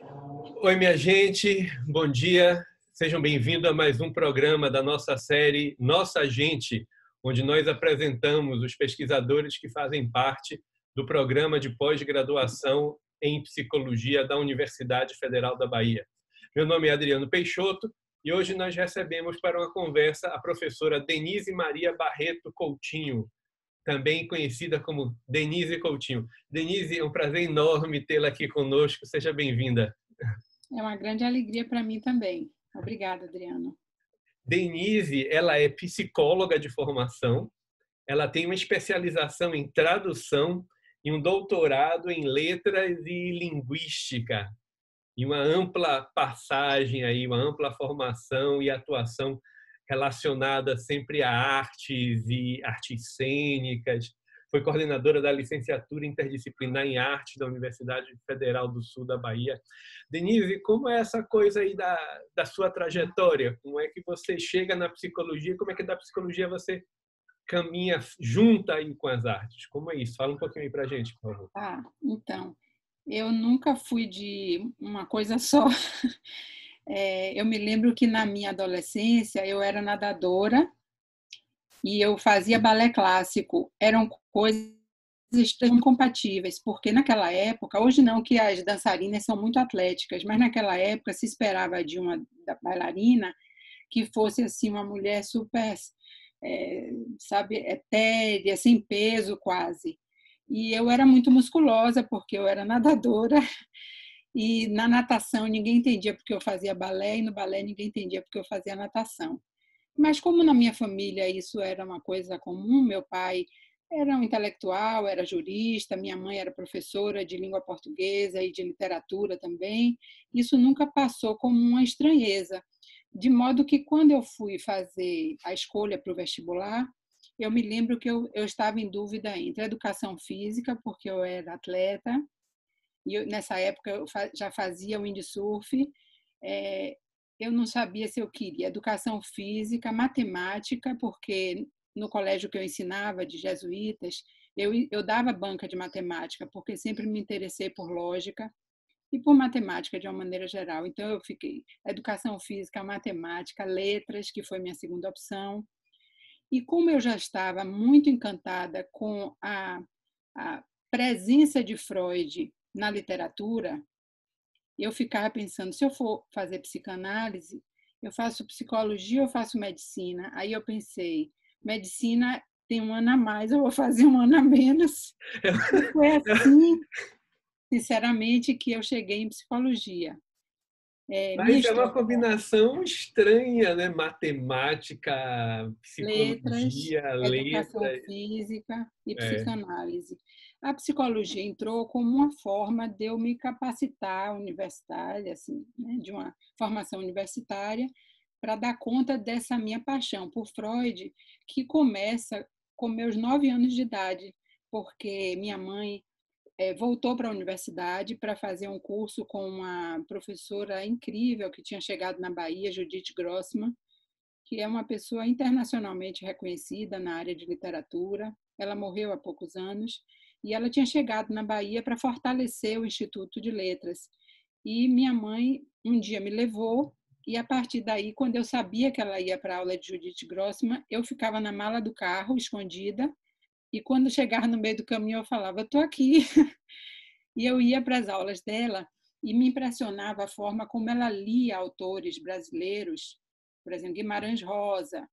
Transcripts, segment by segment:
Oi, minha gente, bom dia. Sejam bem-vindos a mais um programa da nossa série Nossa Gente, onde nós apresentamos os pesquisadores que fazem parte do programa de pós-graduação em psicologia da Universidade Federal da Bahia. Meu nome é Adriano Peixoto e hoje nós recebemos para uma conversa a professora Denise Maria Barreto Coutinho, também conhecida como Denise Coutinho. Denise, é um prazer enorme tê-la aqui conosco. Seja bem-vinda. É uma grande alegria para mim também. Obrigada, Adriano. Denise, ela é psicóloga de formação, ela tem uma especialização em tradução e um doutorado em letras e linguística, e uma ampla passagem aí, uma ampla formação e atuação relacionada sempre a artes e artes cênicas. Foi coordenadora da licenciatura interdisciplinar em arte da Universidade Federal do Sul da Bahia. Denise, como é essa coisa aí da sua trajetória? Como é que você chega na psicologia? Como é que da psicologia você caminha junta aí com as artes? Como é isso? Fala um pouquinho aí pra gente, por favor. Então, eu nunca fui de uma coisa só. Eu me lembro que na minha adolescência eu era nadadora e eu fazia balé clássico. Eram coisas extremamente compatíveis, porque naquela época, hoje não que as dançarinas são muito atléticas, mas naquela época se esperava de uma bailarina que fosse assim uma mulher super, sabe, etérea, sem peso quase. E eu era muito musculosa porque eu era nadadora e na natação ninguém entendia porque eu fazia balé e no balé ninguém entendia porque eu fazia natação. Mas como na minha família isso era uma coisa comum, meu pai era um intelectual, era jurista, minha mãe era professora de língua portuguesa e de literatura também, isso nunca passou como uma estranheza. De modo que quando eu fui fazer a escolha para o vestibular, eu me lembro que eu estava em dúvida entre educação física, porque eu era atleta, e nessa época eu já fazia windsurf, é, eu não sabia se eu queria educação física, matemática, porque no colégio que eu ensinava, de jesuítas, eu dava banca de matemática, porque sempre me interessei por lógica e por matemática de uma maneira geral. Então, eu fiquei educação física, matemática, letras, que foi minha segunda opção. E como eu já estava muito encantada com a presença de Freud na literatura, eu ficava pensando, se eu for fazer psicanálise, eu faço psicologia ou faço medicina? Aí eu pensei, medicina tem um ano a mais, eu vou fazer um ano a menos. E foi assim, sinceramente, que eu cheguei em psicologia. Minha Mas é uma história, combinação estranha, né? Matemática, letras, psicologia, educação letras. física e É. psicanálise. A psicologia entrou como uma forma de eu me capacitar universitária, assim, né, de uma formação universitária, para dar conta dessa minha paixão por Freud, que começa com meus 9 anos de idade, porque minha mãe voltou para a universidade para fazer um curso com uma professora incrível que tinha chegado na Bahia, Judith Grossman, que é uma pessoa internacionalmente reconhecida na área de literatura. Ela morreu há poucos anos e ela tinha chegado na Bahia para fortalecer o Instituto de Letras. E minha mãe um dia me levou e a partir daí, quando eu sabia que ela ia para a aula de Judith Grossman, eu ficava na mala do carro, escondida, e quando chegava no meio do caminho eu falava, estou aqui. E eu ia para as aulas dela e me impressionava a forma como ela lia autores brasileiros, por exemplo, Guimarães Rosa,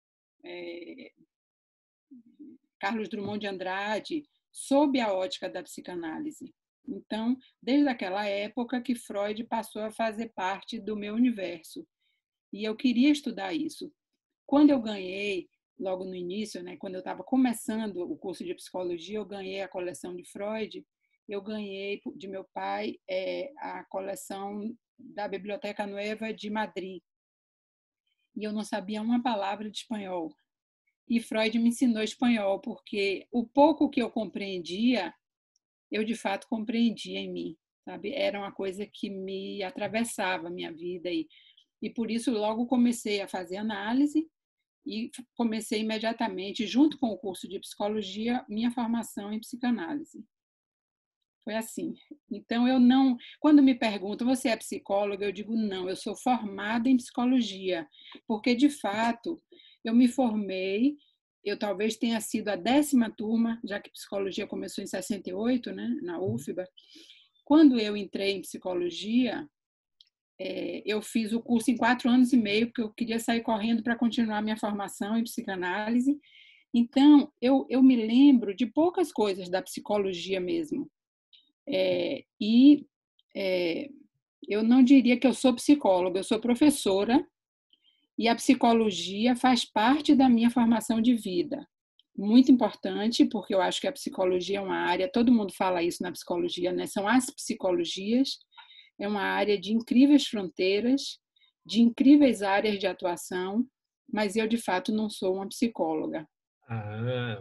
Carlos Drummond de Andrade, sob a ótica da psicanálise. Então, desde aquela época que Freud passou a fazer parte do meu universo. E eu queria estudar isso. Quando eu ganhei, logo no início, né, quando eu estava começando o curso de psicologia, eu ganhei a coleção de Freud, eu ganhei de meu pai a coleção da Biblioteca Nueva de Madrid. E eu não sabia uma palavra de espanhol. E Freud me ensinou espanhol, porque o pouco que eu compreendia, eu de fato compreendia em mim, sabe? Era uma coisa que me atravessava a minha vida e por isso logo comecei a fazer análise e comecei imediatamente, junto com o curso de psicologia, minha formação em psicanálise. Foi assim. Então, eu não. Quando me perguntam, você é psicóloga? Eu digo, não, eu sou formada em psicologia, porque, de fato, eu me formei, eu talvez tenha sido a 10ª turma, já que psicologia começou em 68, né, na UFBA. Quando eu entrei em psicologia, eu fiz o curso em 4 anos e meio, porque eu queria sair correndo para continuar minha formação em psicanálise. Então, eu me lembro de poucas coisas da psicologia mesmo. E eu não diria que eu sou psicóloga, eu sou professora, e a psicologia faz parte da minha formação de vida. Muito importante, porque eu acho que a psicologia é uma área, todo mundo fala isso na psicologia, né? São as psicologias, é uma área de incríveis fronteiras, de incríveis áreas de atuação, mas eu, de fato, não sou uma psicóloga. Ah,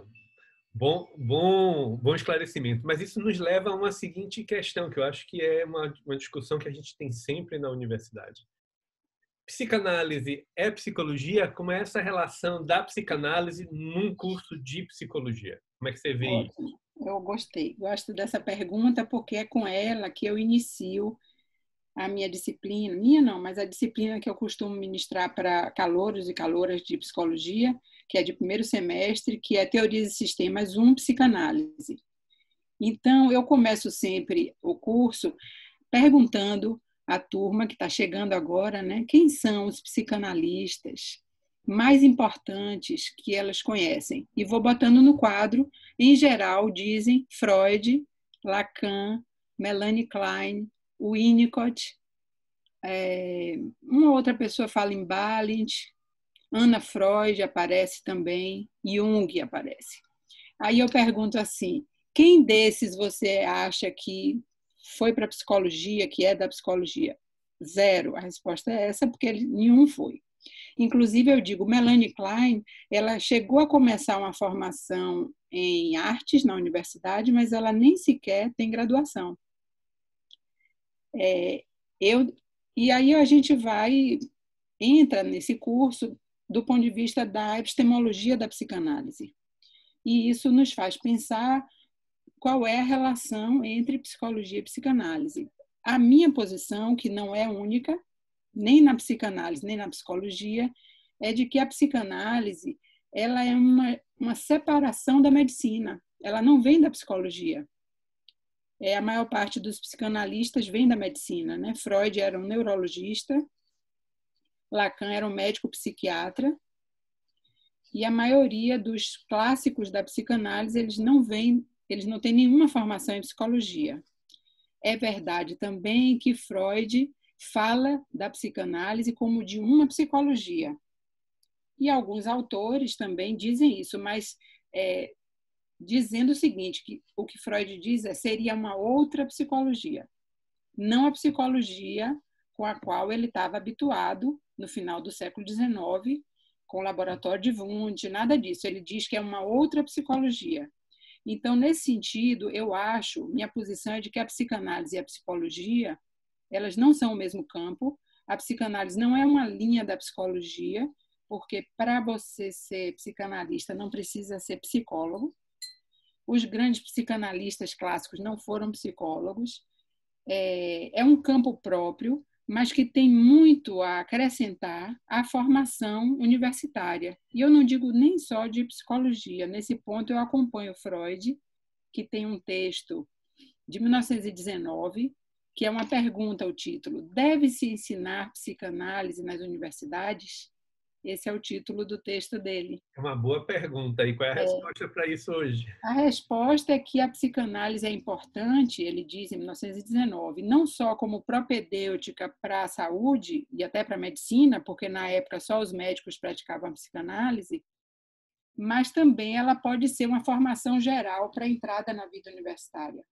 bom esclarecimento. Mas isso nos leva a uma seguinte questão, que eu acho que é uma discussão que a gente tem sempre na universidade. Psicanálise é psicologia? Como é essa relação da psicanálise num curso de psicologia? Como é que você vê isso? Ótimo, eu gostei. Gosto dessa pergunta porque é com ela que eu inicio a minha disciplina, minha não, mas a disciplina que eu costumo ministrar para calouros e calouras de psicologia, que é de 1º semestre, que é Teoria de Sistemas 1, Psicanálise. Então, eu começo sempre o curso perguntando à turma que está chegando agora, né, quem são os psicanalistas mais importantes que elas conhecem. E vou botando no quadro, em geral, dizem Freud, Lacan, Melanie Klein, Winnicott, uma outra pessoa fala em Balint, Anna Freud aparece também, Jung aparece. Aí eu pergunto assim, quem desses você acha que foi para a psicologia, que é da psicologia? 0. A resposta é essa, porque nenhum foi. Inclusive, eu digo, Melanie Klein, ela chegou a começar uma formação em artes na universidade, mas ela nem sequer tem graduação. E aí a gente entra nesse curso do ponto de vista da epistemologia da psicanálise. E isso nos faz pensar qual é a relação entre psicologia e psicanálise. A minha posição, que não é única, nem na psicanálise, nem na psicologia, é de que a psicanálise ela é uma separação da medicina. Ela não vem da psicologia. A maior parte dos psicanalistas vem da medicina, né? Freud era um neurologista, Lacan era um médico psiquiatra, e a maioria dos clássicos da psicanálise, eles não têm nenhuma formação em psicologia. É verdade também que Freud fala da psicanálise como de uma psicologia. E alguns autores também dizem isso, mas dizendo o seguinte, que o que Freud diz seria uma outra psicologia, não a psicologia com a qual ele estava habituado no final do século XIX, com o laboratório de Wundt, nada disso. Ele diz que é uma outra psicologia. Então, nesse sentido, eu acho, minha posição é de que a psicanálise e a psicologia, elas não são o mesmo campo. A psicanálise não é uma linha da psicologia, porque para você ser psicanalista não precisa ser psicólogo. Os grandes psicanalistas clássicos não foram psicólogos. É um campo próprio, mas que tem muito a acrescentar à formação universitária. E eu não digo nem só de psicologia. Nesse ponto, eu acompanho Freud, que tem um texto de 1919, que é uma pergunta, o título: deve-se ensinar psicanálise nas universidades? Esse é o título do texto dele. É uma boa pergunta. E qual é a resposta para isso hoje? A resposta é que a psicanálise é importante, ele diz em 1919, não só como propedêutica para a saúde e até para a medicina, porque na época só os médicos praticavam a psicanálise, mas também ela pode ser uma formação geral para a entrada na vida universitária.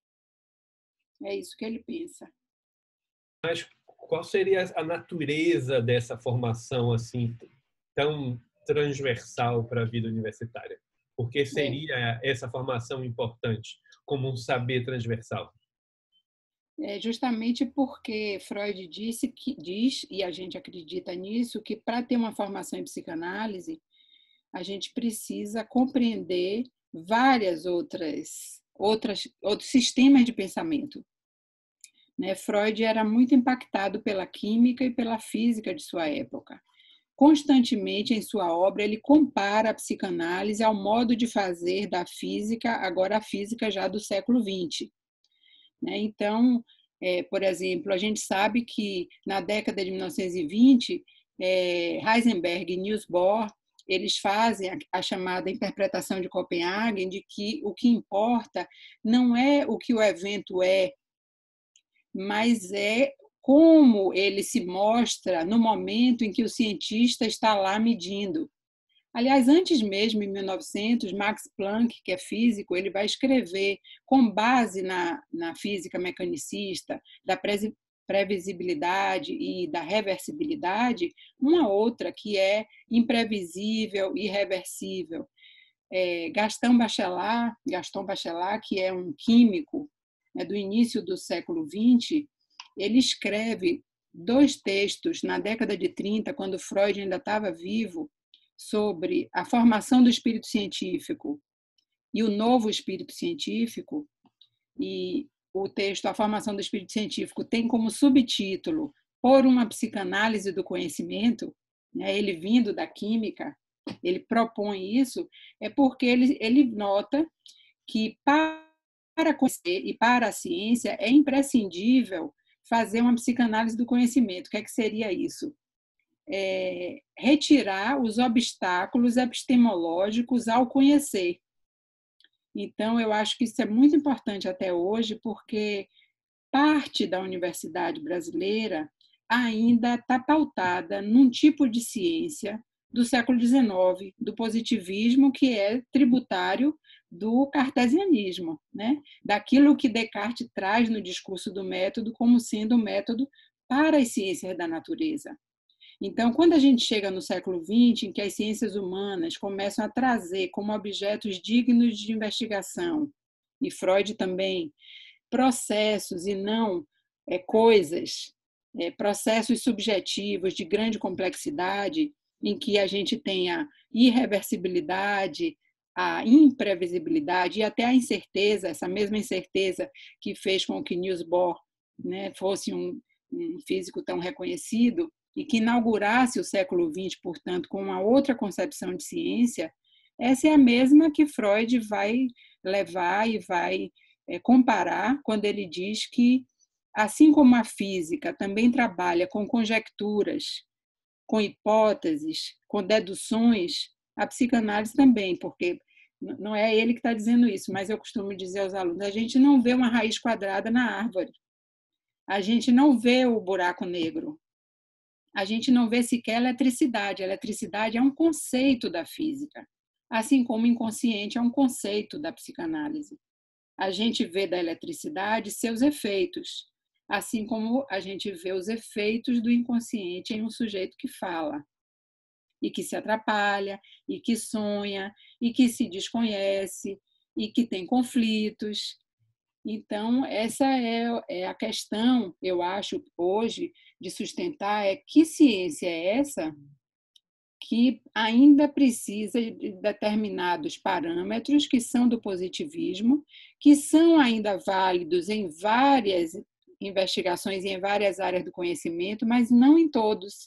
É isso que ele pensa. Mas qual seria a natureza dessa formação assim tão transversal para a vida universitária? Por que seria essa formação importante como um saber transversal? Justamente porque Freud diz, e a gente acredita nisso, que para ter uma formação em psicanálise, a gente precisa compreender várias outras outros sistemas de pensamento. Né? Freud era muito impactado pela química e pela física de sua época. Constantemente, em sua obra, ele compara a psicanálise ao modo de fazer da física, agora a física já do século XX. Né? Então, por exemplo, a gente sabe que na década de 1920, Heisenberg e Niels Bohr, eles fazem a chamada interpretação de Copenhagen, de que o que importa não é o que o evento é, mas é como ele se mostra no momento em que o cientista está lá medindo. Aliás, antes mesmo, em 1900, Max Planck, que é físico, ele vai escrever, com base na física mecanicista, da previsibilidade e da reversibilidade, uma outra que é imprevisível e irreversível. Gaston Bachelard, que é um químico do início do século XX, ele escreve 2 textos na década de 30, quando Freud ainda estava vivo, sobre a formação do espírito científico e o novo espírito científico. E o texto A Formação do Espírito Científico tem como subtítulo Por uma psicanálise do conhecimento, né? Ele vindo da química, ele propõe isso, porque ele nota que para conhecer e para a ciência é imprescindível fazer uma psicanálise do conhecimento. O que seria isso? Retirar os obstáculos epistemológicos ao conhecer. Então, eu acho que isso é muito importante até hoje, porque parte da universidade brasileira ainda está pautada num tipo de ciência do século XIX, do positivismo, que é tributário do cartesianismo, né? Daquilo que Descartes traz no discurso do método como sendo um método para as ciências da natureza. Então, quando a gente chega no século XX, em que as ciências humanas começam a trazer como objetos dignos de investigação, e Freud também, processos e não coisas, processos subjetivos de grande complexidade, em que a gente tem a irreversibilidade, a imprevisibilidade e até a incerteza, essa mesma incerteza que fez com que Niels Bohr, né, fosse um físico tão reconhecido e que inaugurasse o século XX, portanto, com uma outra concepção de ciência. Essa é a mesma que Freud vai levar e vai comparar quando ele diz que, assim como a física também trabalha com conjecturas, com hipóteses, com deduções, a psicanálise também, porque não é ele que está dizendo isso, mas eu costumo dizer aos alunos, a gente não vê uma raiz quadrada na árvore, a gente não vê o buraco negro, a gente não vê sequer eletricidade. A eletricidade é um conceito da física, assim como o inconsciente é um conceito da psicanálise. A gente vê da eletricidade seus efeitos, assim como a gente vê os efeitos do inconsciente em um sujeito que fala, e que se atrapalha, e que sonha, e que se desconhece, e que tem conflitos. Então, essa é a questão, eu acho, hoje, de sustentar, que ciência é essa que ainda precisa de determinados parâmetros que são do positivismo, que são ainda válidos em várias investigações e em várias áreas do conhecimento, mas não em todos.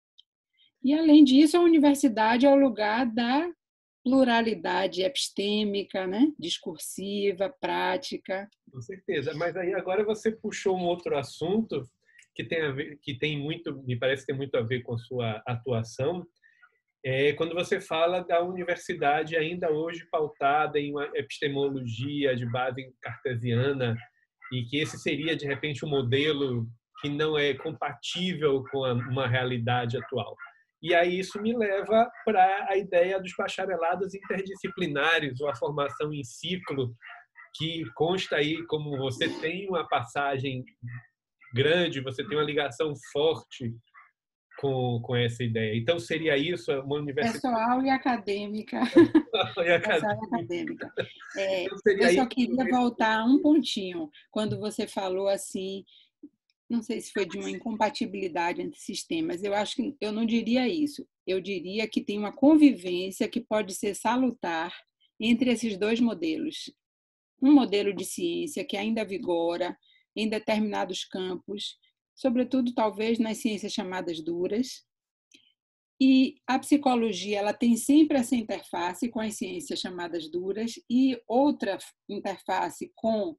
E, além disso, a universidade é o lugar da pluralidade epistêmica, né? Discursiva, prática. Com certeza. Mas aí agora você puxou um outro assunto que tem a ver, que tem muito, me parece ter muito a ver com sua atuação. Quando você fala da universidade ainda hoje pautada em uma epistemologia de base cartesiana, e que esse seria, de repente, um modelo que não é compatível com uma realidade atual. E aí isso me leva para a ideia dos bacharelados interdisciplinares, ou a formação em ciclo, que consta aí, como você tem uma passagem grande, você tem uma ligação forte com essa ideia. Então, seria isso uma universidade... Pessoal e acadêmica. Pessoal e acadêmica. Então, seria eu só isso queria voltar a um pontinho, quando você falou assim, não sei se foi de uma incompatibilidade entre sistemas, eu acho que eu não diria isso. Eu diria que tem uma convivência que pode ser salutar entre esses dois modelos. um modelo de ciência que ainda vigora em determinados campos, sobretudo talvez nas ciências chamadas duras. E a psicologia ela tem sempre essa interface com as ciências chamadas duras e outra interface com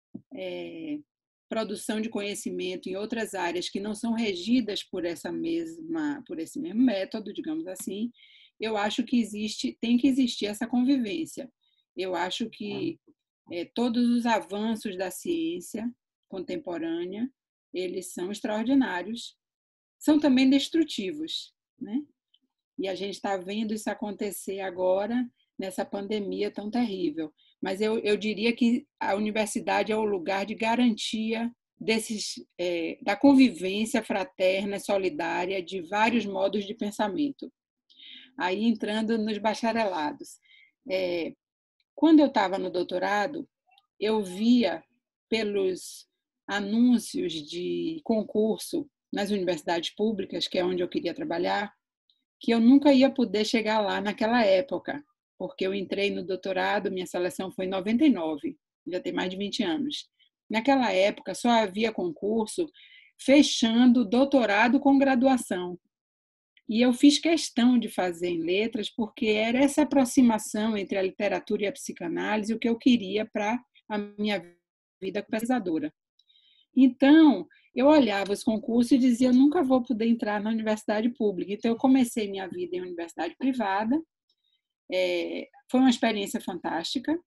produção de conhecimento em outras áreas que não são regidas por esse mesmo método, digamos assim. Eu acho que tem que existir essa convivência. Eu acho que todos os avanços da ciência contemporânea, eles são extraordinários, são também destrutivos, né? E a gente está vendo isso acontecer agora, nessa pandemia tão terrível. Mas eu diria que a universidade é o lugar de garantia da convivência fraterna, solidária, de vários modos de pensamento. Aí, entrando nos bacharelados. Quando eu estava no doutorado, eu via pelos anúncios de concurso nas universidades públicas, que é onde eu queria trabalhar, que eu nunca ia poder chegar lá naquela época, porque eu entrei no doutorado, minha seleção foi em 99, já tem mais de 20 anos. Naquela época, só havia concurso fechando doutorado com graduação. E eu fiz questão de fazer em letras, porque era essa aproximação entre a literatura e a psicanálise o que eu queria para a minha vida pesquisadora. Então, eu olhava os concursos e dizia, eu nunca vou poder entrar na universidade pública. Então, eu comecei minha vida em universidade privada. Foi uma experiência fantástica.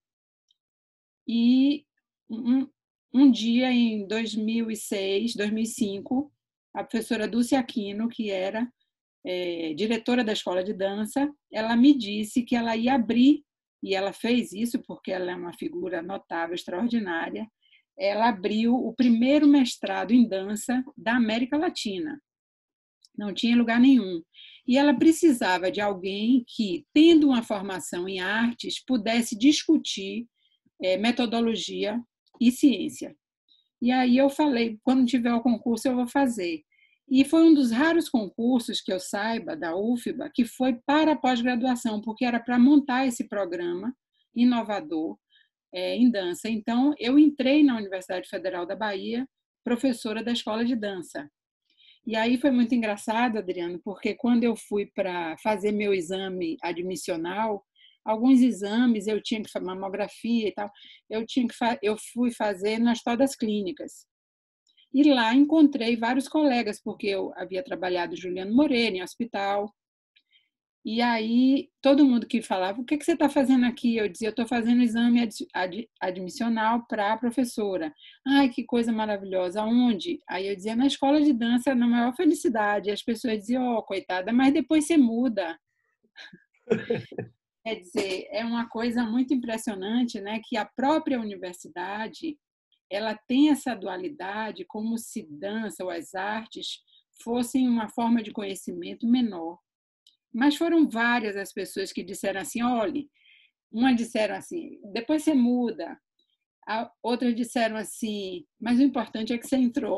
E um dia, em 2006, 2005, a professora Dulce Aquino, que era diretora da escola de dança, ela me disse que ela ia abrir, e ela fez isso porque ela é uma figura notável, extraordinária, ela abriu o primeiro mestrado em dança da América Latina. Não tinha lugar nenhum. E ela precisava de alguém que, tendo uma formação em artes, pudesse discutir metodologia e ciência. E aí eu falei, quando tiver o concurso eu vou fazer. E foi um dos raros concursos que eu saiba, da UFBA, que foi para pós-graduação, porque era para montar esse programa inovador em dança. Então, eu entrei na Universidade Federal da Bahia, professora da escola de dança. E aí foi muito engraçado, Adriano, porque quando eu fui para fazer meu exame admissional, alguns exames eu tinha que fazer mamografia e tal, eu fui fazer nas todas clínicas. E lá encontrei vários colegas, porque eu havia trabalhado em Juliano Moreira, em hospital. E aí, todo mundo que falava, o que você está fazendo aqui? Eu dizia, eu estou fazendo exame admissional para a professora. Ai, que coisa maravilhosa. Aonde? Aí eu dizia, na escola de dança, na maior felicidade. E as pessoas diziam, coitada, mas depois você muda. Quer dizer, é uma coisa muito impressionante, né? Que a própria universidade, ela tem essa dualidade como se dança ou as artes fossem uma forma de conhecimento menor. Mas foram várias as pessoas que disseram assim, olhe, uma disseram assim, depois você muda. Outras disseram assim, mas o importante é que você entrou.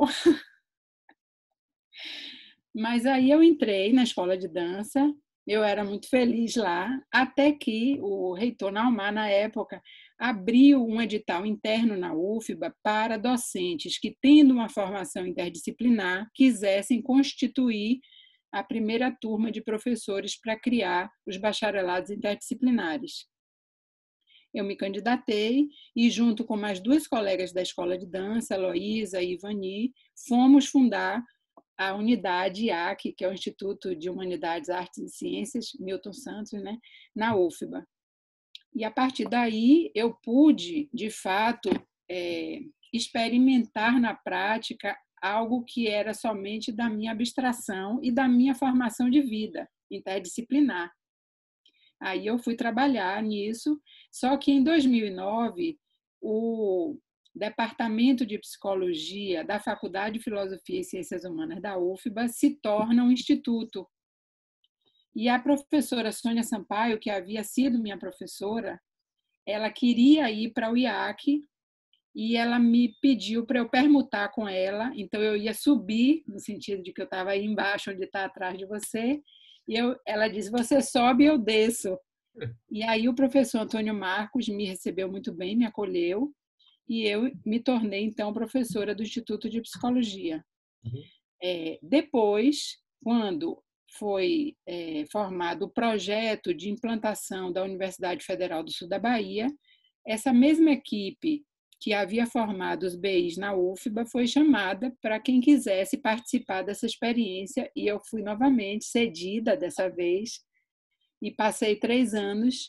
Mas aí eu entrei na escola de dança, eu era muito feliz lá, até que o reitor Naumar, na época, abriu um edital interno na UFBA para docentes que, tendo uma formação interdisciplinar, quisessem constituir a primeira turma de professores para criar os bacharelados interdisciplinares. Eu me candidatei e, junto com mais duas colegas da escola de dança, Heloísa e Ivani, fomos fundar a unidade IAC, que é o Instituto de Humanidades, Artes e Ciências, Milton Santos, né, na UFBA. E, a partir daí, eu pude, de fato, experimentar na prática algo que era somente da minha abstração e da minha formação de vida interdisciplinar. Aí eu fui trabalhar nisso, só que em 2009, o Departamento de Psicologia da Faculdade de Filosofia e Ciências Humanas da UFBA se torna um instituto. E a professora Sônia Sampaio, que havia sido minha professora, ela queria ir para o IAC, e ela me pediu para eu permutar com ela, então eu ia subir, no sentido de que eu estava aí embaixo, onde está atrás de você, e ela disse, você sobe e eu desço. E aí o professor Antônio Marcos me recebeu muito bem, me acolheu, e eu me tornei, então, professora do Instituto de Psicologia. Uhum. Depois, quando foi formado o projeto de implantação da Universidade Federal do Sul da Bahia, essa mesma equipe que havia formado os BIs na UFBA foi chamada para quem quisesse participar dessa experiência, e eu fui novamente cedida dessa vez, e passei 3 anos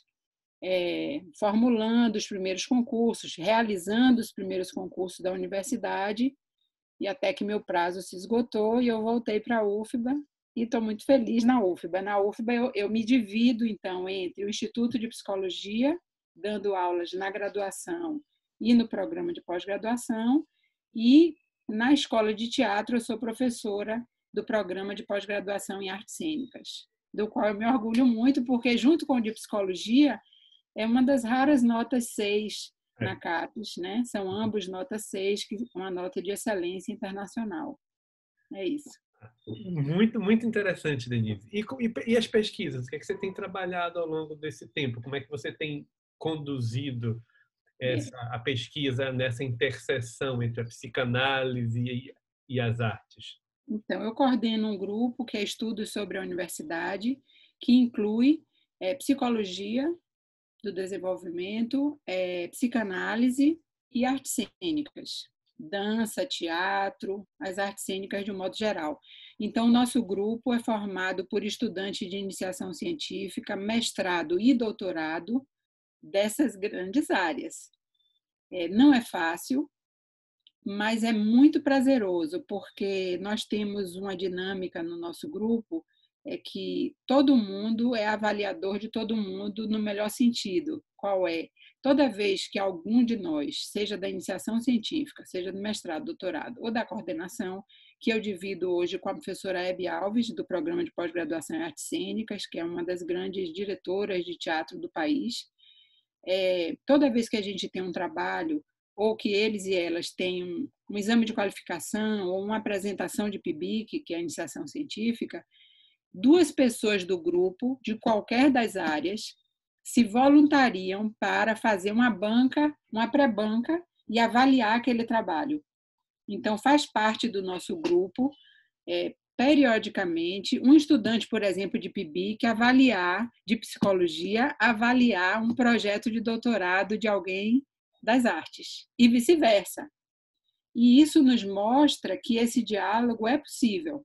formulando os primeiros concursos, realizando os primeiros concursos da universidade, e até que meu prazo se esgotou e eu voltei para a UFBA, e estou muito feliz na UFBA. Na UFBA eu me divido, então, entre o Instituto de Psicologia, dando aulas na graduação e no programa de pós-graduação, e na Escola de Teatro eu sou professora do programa de pós-graduação em artes cênicas, do qual eu me orgulho muito, porque junto com o de psicologia é uma das raras notas 6 na CAPES, né? São ambos nota 6, que é uma nota de excelência internacional. É isso. Muito, muito interessante, Denise. E as pesquisas? O que é que você tem trabalhado ao longo desse tempo? Como é que você tem conduzido a pesquisa nessa interseção entre a psicanálise e as artes? Então, eu coordeno um grupo que é Estudos sobre a Universidade, que inclui psicologia do desenvolvimento, psicanálise e artes cênicas, dança, teatro, as artes cênicas de um modo geral. Então, o nosso grupo é formado por estudantes de iniciação científica, mestrado e doutorado dessas grandes áreas. Não é fácil, mas é muito prazeroso, porque nós temos uma dinâmica no nosso grupo que todo mundo é avaliador de todo mundo no melhor sentido. Qual é? Toda vez que algum de nós, seja da iniciação científica, seja do mestrado, doutorado ou da coordenação, que eu divido hoje com a professora Hebe Alves, do Programa de Pós-Graduação em Artes Cênicas, que é uma das grandes diretoras de teatro do país, toda vez que a gente tem um trabalho, ou que eles e elas têm um exame de qualificação ou uma apresentação de PIBIC, que é a iniciação científica, 2 pessoas do grupo, de qualquer das áreas, se voluntariam para fazer uma banca, uma pré-banca, e avaliar aquele trabalho. Então, faz parte do nosso grupo, periodicamente, um estudante, por exemplo, de PIBIC, de psicologia, avaliar um projeto de doutorado de alguém das artes, e vice-versa. E isso nos mostra que esse diálogo é possível.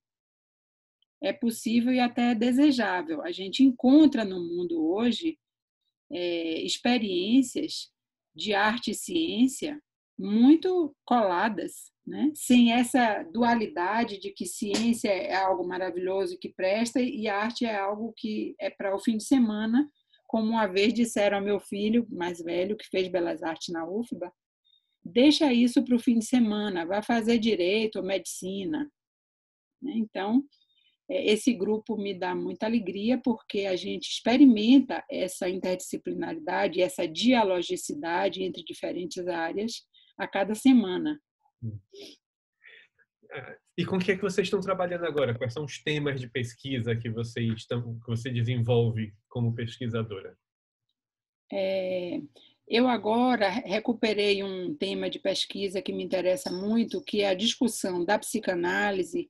É possível e até desejável. A gente encontra no mundo hoje experiências de arte e ciência muito coladas, né? Sem essa dualidade de que ciência é algo maravilhoso que presta e arte é algo que é para o fim de semana, como uma vez disseram ao meu filho mais velho, que fez Belas Artes na UFBA, deixa isso para o fim de semana, vai fazer direito ou medicina. Então, esse grupo me dá muita alegria porque a gente experimenta essa interdisciplinaridade, essa dialogicidade entre diferentes áreas a cada semana. E com o que é que vocês estão trabalhando agora? Quais são os temas de pesquisa que você desenvolve como pesquisadora? Eu agora recuperei um tema de pesquisa que me interessa muito, que é a discussão da psicanálise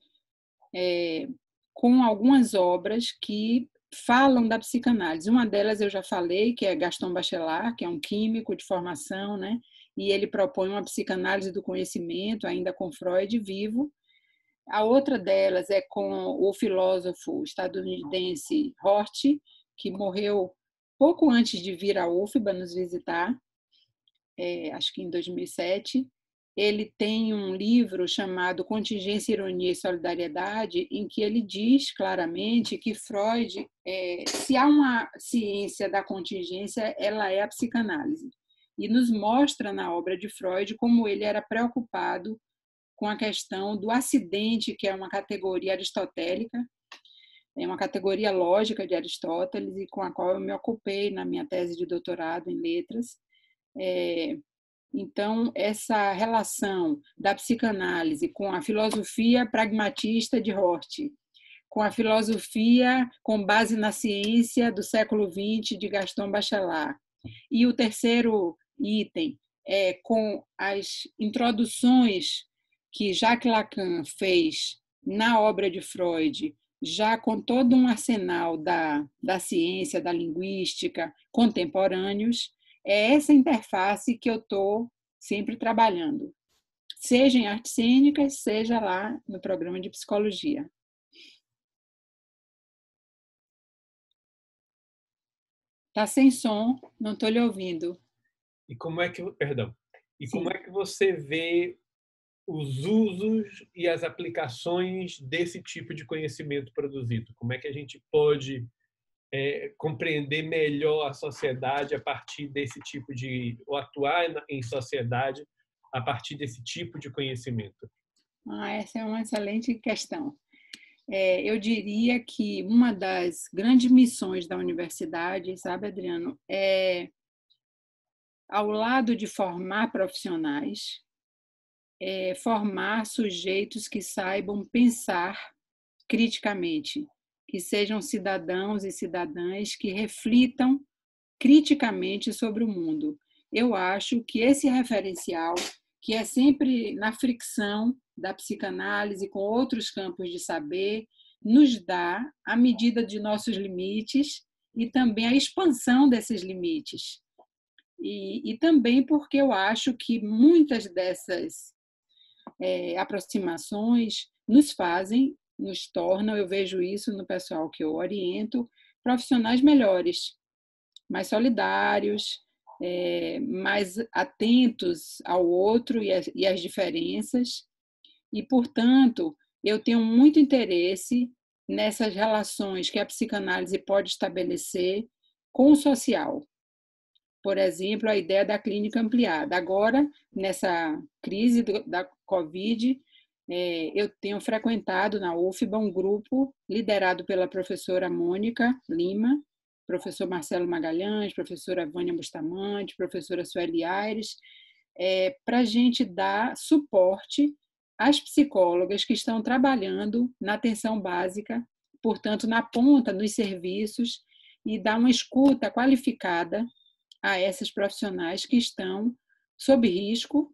com algumas obras que falam da psicanálise. Uma delas eu já falei, que é Gaston Bachelard, que é um químico de formação, né? E ele propõe uma psicanálise do conhecimento, ainda com Freud vivo. A outra delas é com o filósofo estadunidense Rorty, que morreu pouco antes de vir à UFBA nos visitar, acho que em 2007. Ele tem um livro chamado Contingência, Ironia e Solidariedade, em que ele diz claramente que Freud, se há uma ciência da contingência, ela é a psicanálise. E nos mostra na obra de Freud como ele era preocupado com a questão do acidente, que é uma categoria aristotélica, é uma categoria lógica de Aristóteles, e com a qual eu me ocupei na minha tese de doutorado em letras. Então, essa relação da psicanálise com a filosofia pragmatista de Rorty, com a filosofia com base na ciência do século XX de Gaston Bachelard. E o terceiro item é com as introduções que Jacques Lacan fez na obra de Freud, já com todo um arsenal da ciência, da linguística, contemporâneos. É essa interface que eu estou sempre trabalhando, seja em artes cênicas, seja lá no programa de psicologia. Está sem som, não estou lhe ouvindo. E como é que, perdão, como Sim. é que você vê os usos e as aplicações desse tipo de conhecimento produzido? Como é que a gente pode compreender melhor a sociedade a partir desse tipo de, ou atuar em sociedade a partir desse tipo de conhecimento? Essa é uma excelente questão. Eu diria que uma das grandes missões da universidade, sabe, Adriano, ao lado de formar profissionais, formar sujeitos que saibam pensar criticamente, que sejam cidadãos e cidadãs que reflitam criticamente sobre o mundo. Eu acho que esse referencial, que é sempre na fricção da psicanálise com outros campos de saber, nos dá a medida de nossos limites e também a expansão desses limites. E também porque eu acho que muitas dessas aproximações nos tornam, eu vejo isso no pessoal que eu oriento, profissionais melhores, mais solidários, mais atentos ao outro e às diferenças. E, portanto, eu tenho muito interesse nessas relações que a psicanálise pode estabelecer com o social. Por exemplo, a ideia da clínica ampliada. Agora, nessa crise da Covid, eu tenho frequentado na UFBA um grupo liderado pela professora Mônica Lima, professor Marcelo Magalhães, professora Vânia Bustamante, professora Sueli Aires, para a gente dar suporte às psicólogas que estão trabalhando na atenção básica, portanto, na ponta, nos serviços, e dar uma escuta qualificada a essas profissionais que estão sob risco,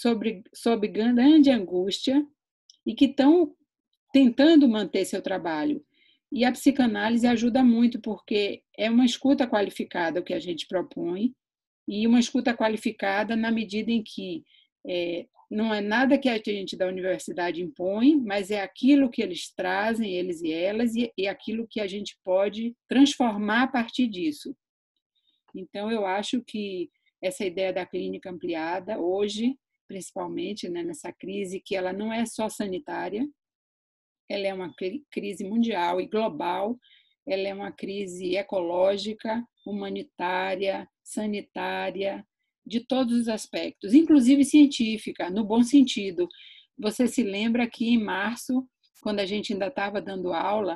sob grande angústia e que estão tentando manter seu trabalho. E a psicanálise ajuda muito, porque é uma escuta qualificada o que a gente propõe, e uma escuta qualificada na medida em que não é nada que a gente da universidade impõe, mas é aquilo que eles trazem, eles e elas, e aquilo que a gente pode transformar a partir disso. Então, eu acho que essa ideia da clínica ampliada, hoje, principalmente, né, nessa crise, que ela não é só sanitária, ela é uma crise mundial e global, ela é uma crise ecológica, humanitária, sanitária, de todos os aspectos, inclusive científica, no bom sentido. Você se lembra que em março, quando a gente ainda estava dando aula,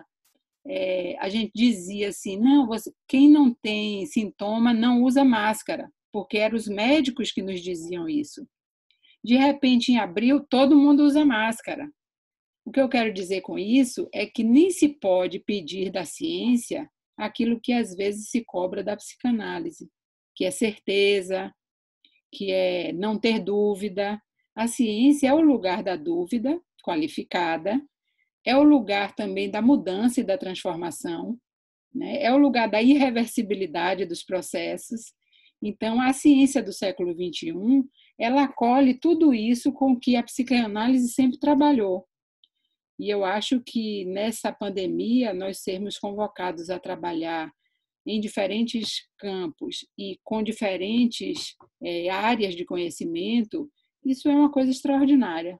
a gente dizia assim, não, quem não tem sintoma não usa máscara, porque eram os médicos que nos diziam isso. De repente, em abril, todo mundo usa máscara. O que eu quero dizer com isso é que nem se pode pedir da ciência aquilo que às vezes se cobra da psicanálise, que é certeza, que é não ter dúvida. A ciência é o lugar da dúvida qualificada, é o lugar também da mudança e da transformação, né? É o lugar da irreversibilidade dos processos. Então, a ciência do século XXI, ela acolhe tudo isso com que a psicanálise sempre trabalhou. E eu acho que nessa pandemia, nós sermos convocados a trabalhar em diferentes campos e com diferentes áreas de conhecimento, isso é uma coisa extraordinária.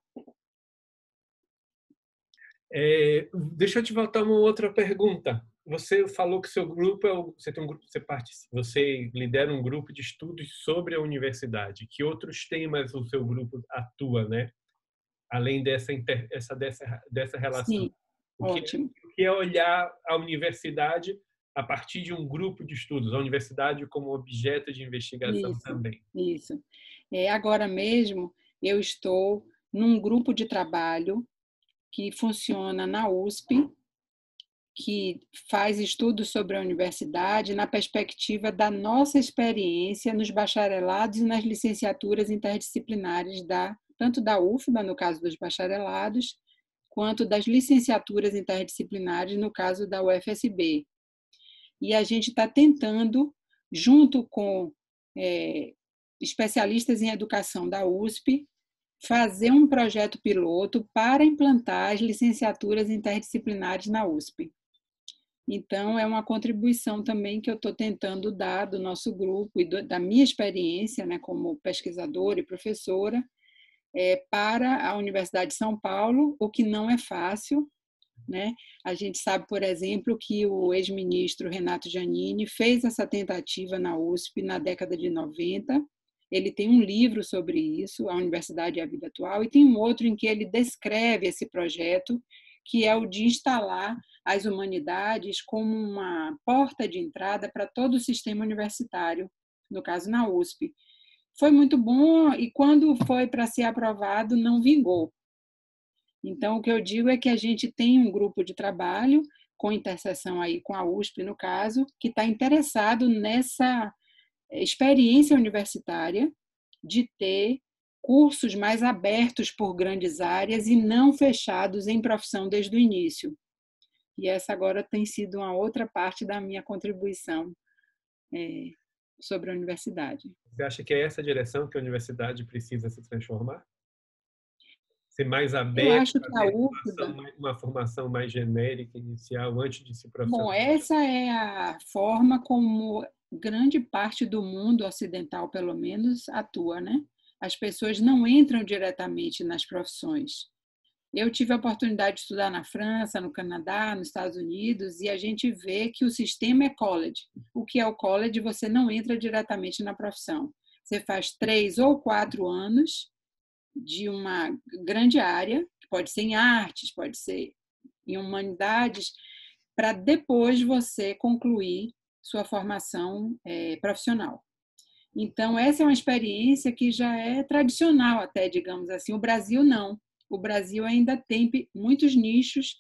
Deixa eu te voltar uma outra pergunta. Você falou que seu grupo você tem um grupo, você lidera um grupo de estudos sobre a universidade. Que outros temas o seu grupo atua, né? Além dessa relação. Sim, ótimo. O que é olhar a universidade a partir de um grupo de estudos, a universidade como objeto de investigação Isso, também. isso. Agora mesmo eu estou num grupo de trabalho que funciona na USP, que faz estudos sobre a universidade na perspectiva da nossa experiência nos bacharelados e nas licenciaturas interdisciplinares tanto da UFBA, no caso dos bacharelados, quanto das licenciaturas interdisciplinares, no caso da UFSB. E a gente está tentando, junto com especialistas em educação da USP, fazer um projeto piloto para implantar as licenciaturas interdisciplinares na USP. Então, é uma contribuição também que eu estou tentando dar do nosso grupo e da minha experiência, né, como pesquisadora e professora, para a Universidade de São Paulo, o que não é fácil, né? A gente sabe, por exemplo, que o ex-ministro Renato Giannini fez essa tentativa na USP na década de 90. Ele tem um livro sobre isso, A Universidade e a Vida Atual, e tem um outro em que ele descreve esse projeto, que é o de instalar as humanidades como uma porta de entrada para todo o sistema universitário, no caso na USP. Foi muito bom e quando foi para ser aprovado não vingou. Então, o que eu digo é que a gente tem um grupo de trabalho, com interseção aí com a USP, no caso, que está interessado nessa experiência universitária de ter cursos mais abertos por grandes áreas e não fechados em profissão desde o início. E essa agora tem sido uma outra parte da minha contribuição sobre a universidade. Você acha que é essa direção que a universidade precisa se transformar? Ser mais aberto, Eu acho que a fazer UFBA... uma formação mais genérica, inicial, antes de se Bom, profissionalizar? essa é a forma como grande parte do mundo ocidental, pelo menos, atua, né? As pessoas não entram diretamente nas profissões. Eu tive a oportunidade de estudar na França, no Canadá, nos Estados Unidos, e a gente vê que o sistema é college. O que é o college? Você não entra diretamente na profissão. Você faz 3 ou 4 anos de uma grande área, que pode ser em artes, pode ser em humanidades, para depois você concluir sua formação profissional. Então, essa é uma experiência que já é tradicional até, digamos assim. O Brasil não. O Brasil ainda tem muitos nichos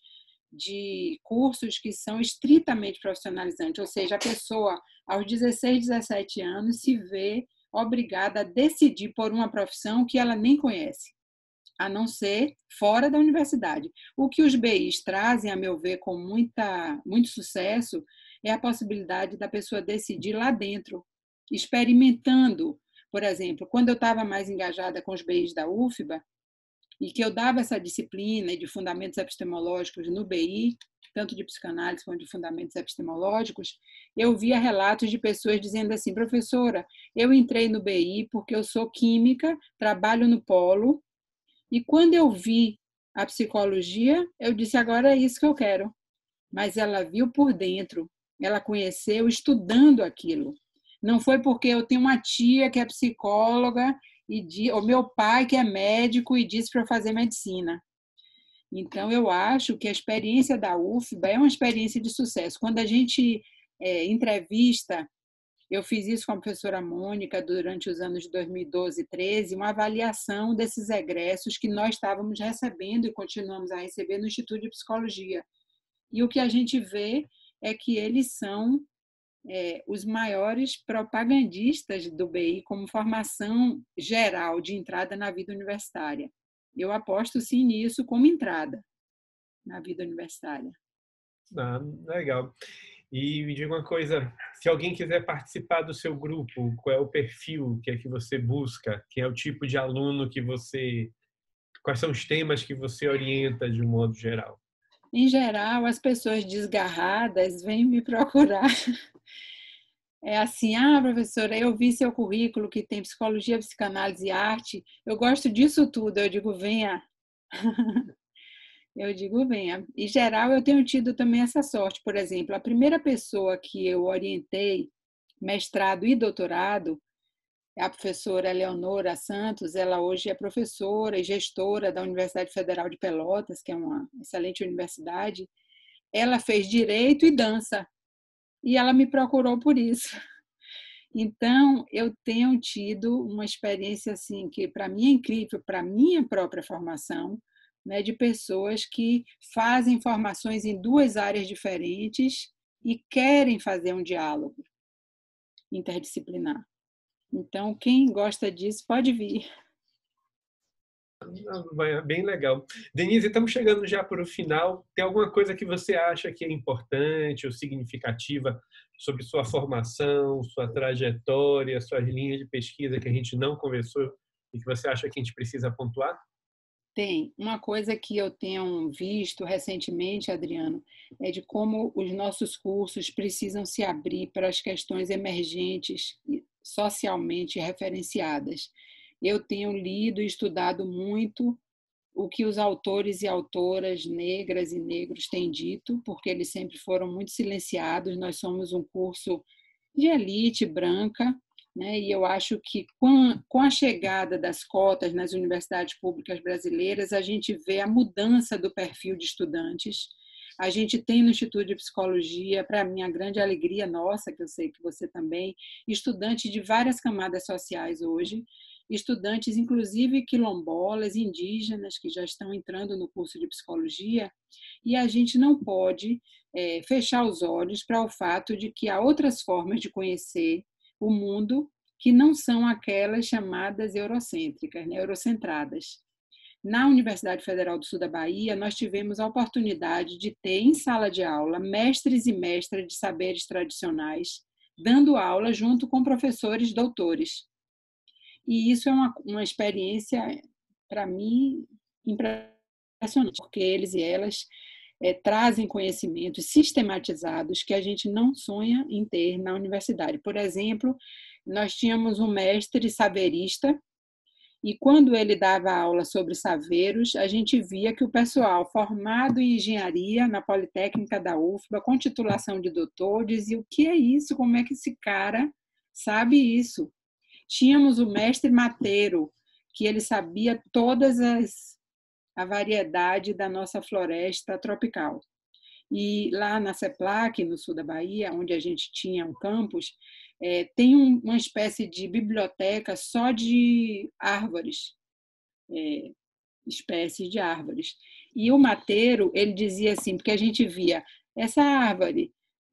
de cursos que são estritamente profissionalizantes, ou seja, a pessoa, aos 16, 17 anos, se vê obrigada a decidir por uma profissão que ela nem conhece, a não ser fora da universidade. O que os BIs trazem, a meu ver, com muito sucesso, é a possibilidade da pessoa decidir lá dentro, experimentando. Por exemplo, quando eu estava mais engajada com os BIs da UFBA, e que eu dava essa disciplina de fundamentos epistemológicos no BI, tanto de psicanálise quanto de fundamentos epistemológicos, eu via relatos de pessoas dizendo assim: professora, eu entrei no BI porque eu sou química, trabalho no polo, e quando eu vi a psicologia, eu disse, agora é isso que eu quero. Mas ela viu por dentro, ela conheceu estudando aquilo. Não foi porque eu tenho uma tia que é psicóloga, ou meu pai que é médico e disse para eu fazer medicina. Então, eu acho que a experiência da UFBA é uma experiência de sucesso. Quando a gente entrevista, eu fiz isso com a professora Mônica durante os anos de 2012 e 2013, uma avaliação desses egressos que nós estávamos recebendo e continuamos a receber no Instituto de Psicologia. E o que a gente vê é que eles são os maiores propagandistas do BI como formação geral de entrada na vida universitária. Eu aposto sim nisso como entrada na vida universitária. Ah, legal. E me diga uma coisa, se alguém quiser participar do seu grupo, qual é o perfil que é que você busca? Quem é o tipo de aluno que você... Quais são os temas que você orienta de um modo geral? Em geral, as pessoas desgarradas vêm me procurar. É assim, professora, eu vi seu currículo que tem psicologia, psicanálise e arte, eu gosto disso tudo. Eu digo, venha. Eu digo, venha. Em geral, eu tenho tido também essa sorte. Por exemplo, a primeira pessoa que eu orientei, mestrado e doutorado, é a professora Eleonora Santos. Ela hoje é professora e gestora da Universidade Federal de Pelotas, que é uma excelente universidade. Ela fez direito e dança, e ela me procurou por isso. Então, eu tenho tido uma experiência assim que para mim é incrível, para minha própria formação, né, de pessoas que fazem formações em duas áreas diferentes e querem fazer um diálogo interdisciplinar. Então, quem gosta disso pode vir. Bem legal. Denise, estamos chegando já para o final. Tem alguma coisa que você acha que é importante ou significativa sobre sua formação, sua trajetória, suas linhas de pesquisa que a gente não conversou e que você acha que a gente precisa pontuar? Tem. Uma coisa que eu tenho visto recentemente, Adriano, é de como os nossos cursos precisam se abrir para as questões emergentes e socialmente referenciadas. Eu tenho lido e estudado muito o que os autores e autoras negras e negros têm dito, porque eles sempre foram muito silenciados. Nós somos um curso de elite branca, né? E eu acho que com a chegada das cotas nas universidades públicas brasileiras, a gente vê a mudança do perfil de estudantes. A gente tem no Instituto de Psicologia, para minha grande alegria nossa, que eu sei que você também, estudantes de várias camadas sociais hoje, estudantes inclusive quilombolas, indígenas, que já estão entrando no curso de psicologia, e a gente não pode fechar os olhos para o fato de que há outras formas de conhecer o mundo que não são aquelas chamadas eurocêntricas, né, eurocentradas. Na Universidade Federal do Sul da Bahia, nós tivemos a oportunidade de ter em sala de aula mestres e mestras de saberes tradicionais, dando aula junto com professores doutores. E isso é uma experiência, para mim, impressionante, porque eles e elas trazem conhecimentos sistematizados que a gente não sonha em ter na universidade. Por exemplo, nós tínhamos um mestre saberista e quando ele dava aula sobre saveiros, a gente via que o pessoal formado em engenharia na Politécnica da UFBA, com titulação de doutor, dizia: o que é isso? Como é que esse cara sabe isso? Tínhamos o mestre mateiro, que ele sabia todas a variedade da nossa floresta tropical. E lá na CEPLAC, no sul da Bahia, onde a gente tinha um campus, tem uma espécie de biblioteca só de árvores, espécies de árvores. E o mateiro, ele dizia assim, porque a gente via essa árvore,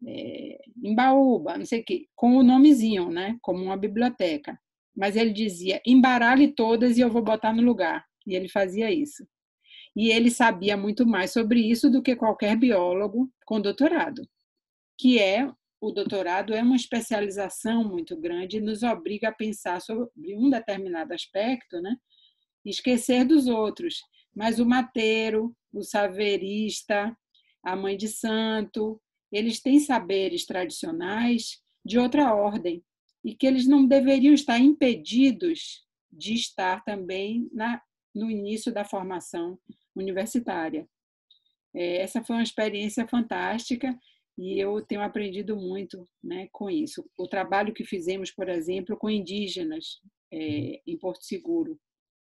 embaúba, não sei o quê, com o nomezinho, né, como uma biblioteca. Mas ele dizia: embaralhe todas e eu vou botar no lugar. E ele fazia isso. E ele sabia muito mais sobre isso do que qualquer biólogo com doutorado, que o doutorado é uma especialização muito grande e nos obriga a pensar sobre um determinado aspecto, né? E esquecer dos outros. Mas o mateiro, o saverista, a mãe de santo, eles têm saberes tradicionais de outra ordem e que eles não deveriam estar impedidos de estar também no início da formação universitária. Essa foi uma experiência fantástica e eu tenho aprendido muito, né, com isso. O trabalho que fizemos, por exemplo, com indígenas em Porto Seguro.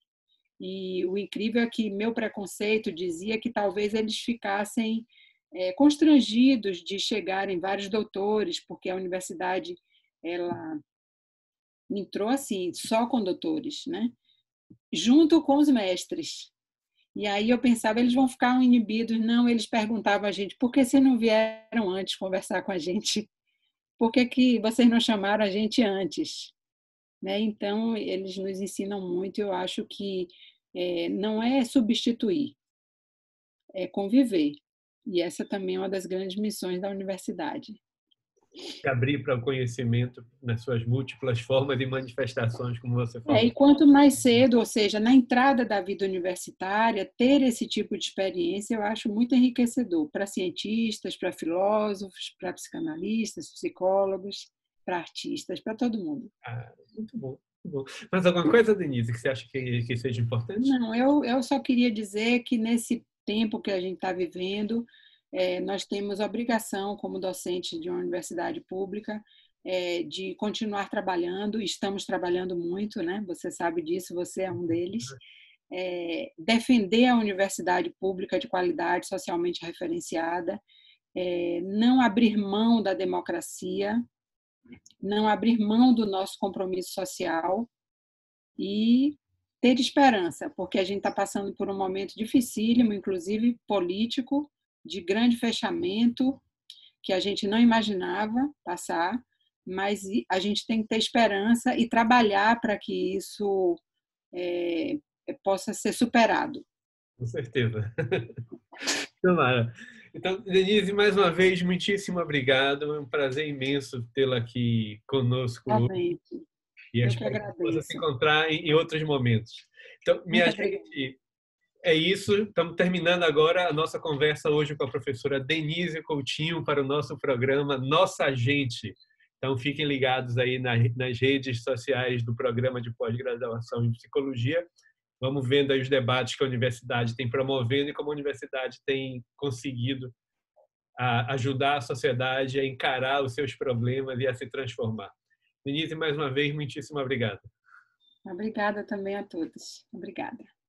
E o incrível é que meu preconceito dizia que talvez eles ficassem constrangidos de chegarem vários doutores, porque a universidade ela entrou assim, só com doutores, né? Junto com os mestres. E aí eu pensava: eles vão ficar inibidos? Não, eles perguntavam a gente: por que vocês não vieram antes conversar com a gente? Por que que vocês não chamaram a gente antes? Né? Então, eles nos ensinam muito e eu acho que não é substituir, é conviver. E essa também é uma das grandes missões da universidade. Se abrir para o conhecimento nas suas múltiplas formas e manifestações, como você E falou. quanto mais cedo, ou seja, na entrada da vida universitária, ter esse tipo de experiência eu acho muito enriquecedor para cientistas, para filósofos, para psicanalistas, psicólogos, para artistas, para todo mundo. Muito bom, muito bom. Mas alguma coisa, Denise, que você acha que seja importante? Não, eu só queria dizer que nesse tempo que a gente está vivendo, nós temos obrigação, como docentes de uma universidade pública, de continuar trabalhando, estamos trabalhando muito, né? Você sabe disso, você é um deles. Defender a universidade pública de qualidade, socialmente referenciada, não abrir mão da democracia, não abrir mão do nosso compromisso social e ter esperança, porque a gente está passando por um momento dificílimo, inclusive político, de grande fechamento, que a gente não imaginava passar, mas a gente tem que ter esperança e trabalhar para que isso possa ser superado. Com certeza. Tomara. Então, Denise, mais uma vez, muitíssimo obrigado. É um prazer imenso tê-la aqui conosco Realmente, e eu que espero que possa se agradeço. encontrar em outros momentos. Então, minha Muito obrigada. gente, é isso. Estamos terminando agora a nossa conversa hoje com a professora Denise Coutinho para o nosso programa Nossa Gente. Então, fiquem ligados aí nas redes sociais do programa de pós-graduação em psicologia. Vamos vendo aí os debates que a universidade tem promovendo e como a universidade tem conseguido ajudar a sociedade a encarar os seus problemas e a se transformar. Denise, mais uma vez, muitíssimo obrigado. Obrigada também a todos. Obrigada.